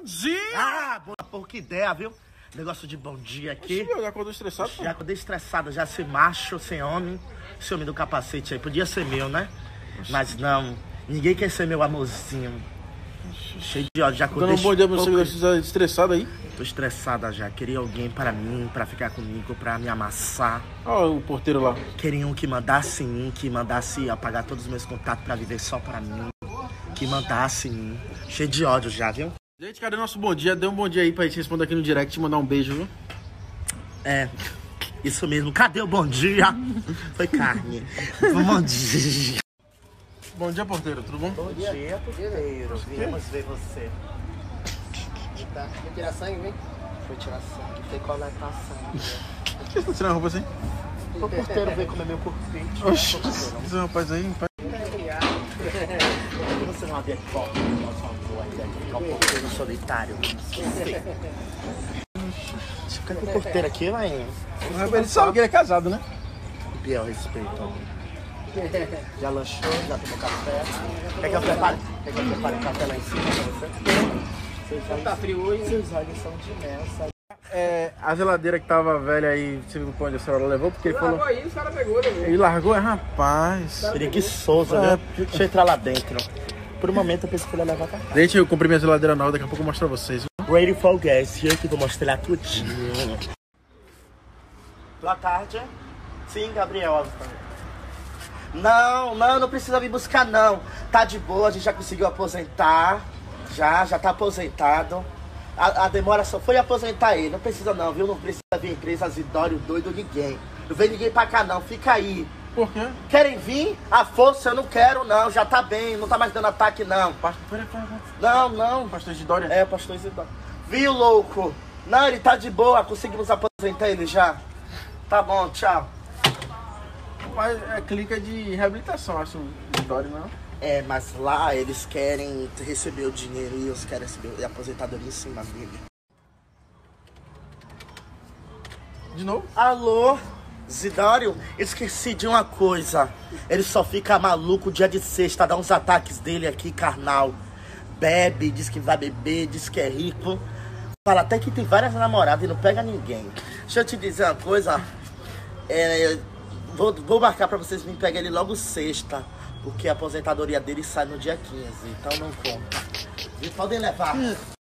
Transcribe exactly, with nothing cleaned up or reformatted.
dia! Ah, boa pouca ideia, viu? Negócio de bom dia aqui. Oxi, já acordou estressado? Já acordei estressado, já ser macho, sem homem. Esse homem do capacete aí, podia ser meu, né? Oxi. Mas não, ninguém quer ser meu amorzinho. Cheio de ódio, já acordei... Dando um bom dia pra você, pouco... você estressado aí? Tô estressada já, queria alguém para mim, pra ficar comigo, pra me amassar. Olha o porteiro lá. Queria um que mandasse em mim, que mandasse apagar todos os meus contatos pra viver só pra mim. Que mandasse em mim. Cheio de ódio já, viu? Gente, cadê nosso bom dia? Dê um bom dia aí pra gente responder aqui no direct e mandar um beijo, viu? É, isso mesmo. Cadê o bom dia? Foi carne. Bom dia. Bom dia, porteiro. Tudo bom? Bom dia, porteiro. Viemos ver você. Tá. Foi tirar sangue, vem? Foi tirar sangue. Tem coletar sangue. Por que você tá tirando a roupa assim? O porteiro veio comer meu corpite. Oxi, esse rapaz aí... Por que você não abre a porta do nosso amor ainda? Ficar o porteiro solitário. Fica com o porteiro aqui, mãe. Ele sabe que ele é casado, né? Biel, respeito. Já lanchou, já tomou café. Quer que eu prepare? Quer que eu prepare café lá em cima pra você? Seus tá frio hoje? Seus olhos são de mel, sabe? É, a geladeira que tava velha aí, você viu pra onde a senhora levou? Porque ele falou... Largou aí, os caras pegou, né? Ele largou, é rapaz. Preguiçoso, né? Deixa eu entrar lá dentro. Por um momento eu pensei que ele ia levar pra cá. Gente, eu comprei minha geladeira nova, daqui a pouco eu mostro pra vocês. Ready for guests, eu que vou mostrar tudinho. Boa tarde. Sim, Gabriel. Não, não, não precisa vir buscar não. Tá de boa, a gente já conseguiu aposentar. Já, já tá aposentado. A, a demora só foi aposentar ele. Não precisa não, viu? Não precisa vir empresa Zidório, doido, ninguém. Não vem ninguém pra cá não, fica aí. Por quê? Querem vir? A força eu não quero não, já tá bem, não tá mais dando ataque não. Pastor, Não, não. Pastor Isidório? É, pastor Isidório. Viu, louco? Não, ele tá de boa, conseguimos aposentar ele já. Tá bom, tchau. Mas é clínica de reabilitação, acho, Isidório, não? É, mas lá eles querem receber o dinheiro e eles querem receber a aposentadoria em cima dele. De novo? Alô? Zidório, esqueci de uma coisa. Ele só fica maluco dia de sexta, dá uns ataques dele aqui, carnal. Bebe, diz que vai beber, diz que é rico. Fala até que tem várias namoradas e não pega ninguém. Deixa eu te dizer uma coisa. É, vou, vou marcar pra vocês virem pegar ele logo sexta. Porque a aposentadoria dele sai no dia quinze, então não conta. E podem levar.